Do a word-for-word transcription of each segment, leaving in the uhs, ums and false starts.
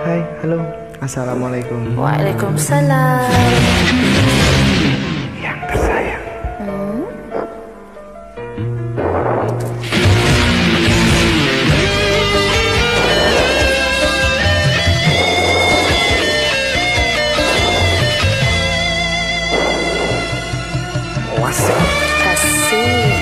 Hai, halo, assalamualaikum. Waalaikumsalam. Yang tersayang. Hmm? Wasik. Asik.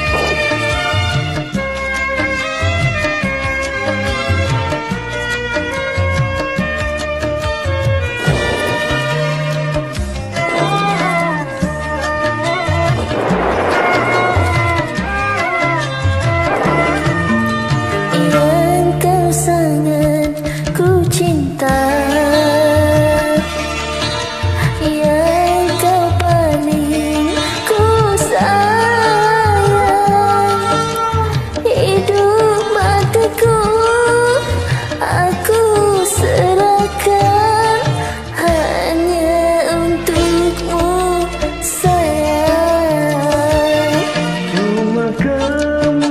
Yang kau sangat ku cinta, yang kau paling ku sayang, hidup matiku aku serahkan hanya untukmu sayang. Cuma kamu,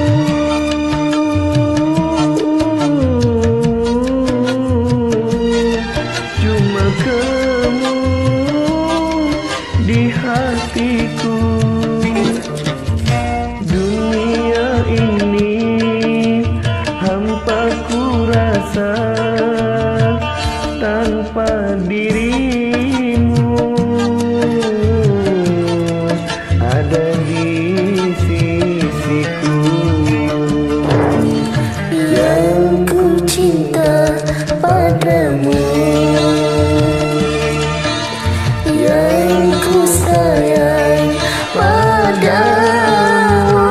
cuma kamu di hatiku. Dunia ini hampa ku rasa tanpa dirimu ada di sisiku. Yang ku cinta padamu, yang ku sayang padamu,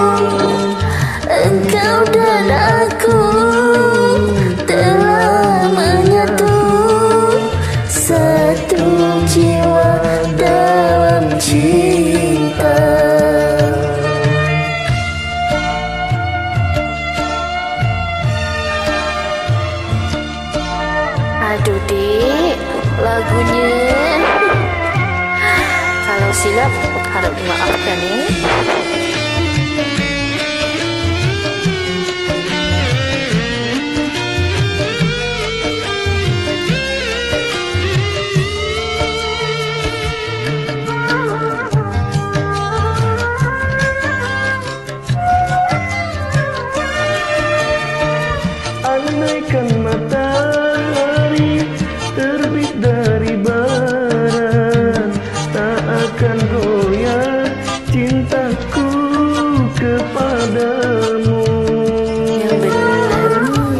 engkau dan aku telah menyatu, satu jiwa dalam cinta. Aduh dik, lagunya kalau silap harap dimaafkan ya. Andaikan matahari terbit dari barat, tak akan goyah cintaku kepadamu. Yang benar.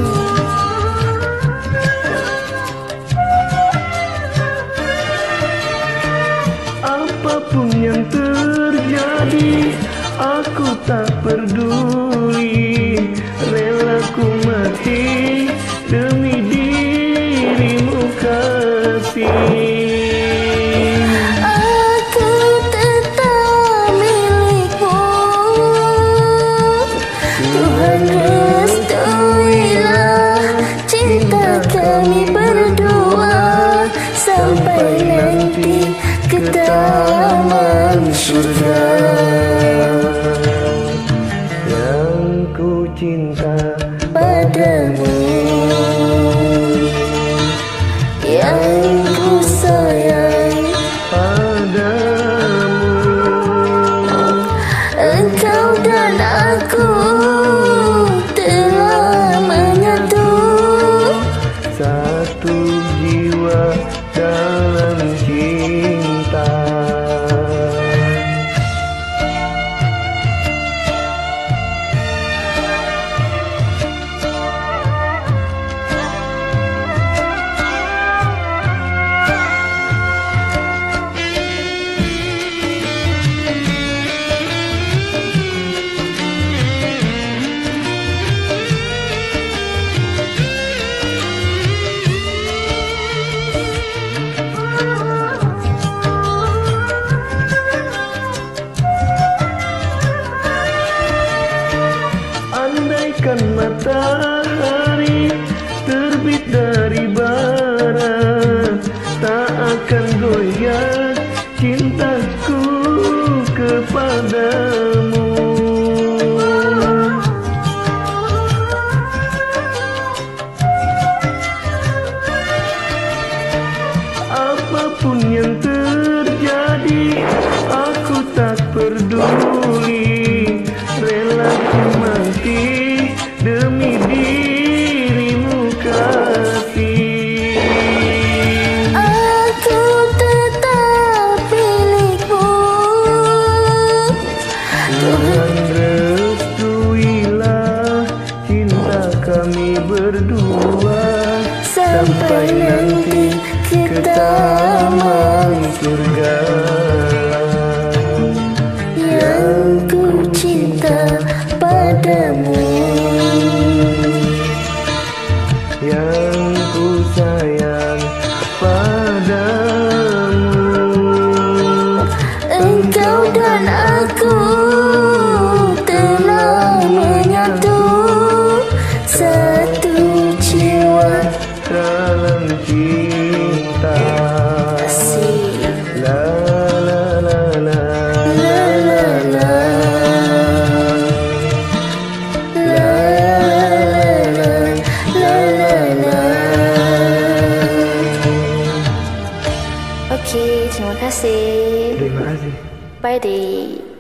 Apapun yang terjadi, aku tak peduli, rela ku mati demi dirimu kasih. Aku tetap milikmu, Tuhan restuilah cinta kami berdua sampai nanti ke taman surga. Yang ku cinta Padamu, yang ku sayang padamu, engkau dan aku telah menyatu, satu jiwa dalam cinta. peduli, rela ku mati demi dirimu kasih. Aku tetap milikmu. Tuhan restuilah cinta kami berdua, sampai nanti ke taman surga. Yang ku cinta padamu, yang ku sayang padamu. engkau dan aku telah menyatu, satu jiwa. Dalam cinta, Asik. la la la la La la la, la la la la la. Okey, terima kasih. Terima kasih. Bye, Dek.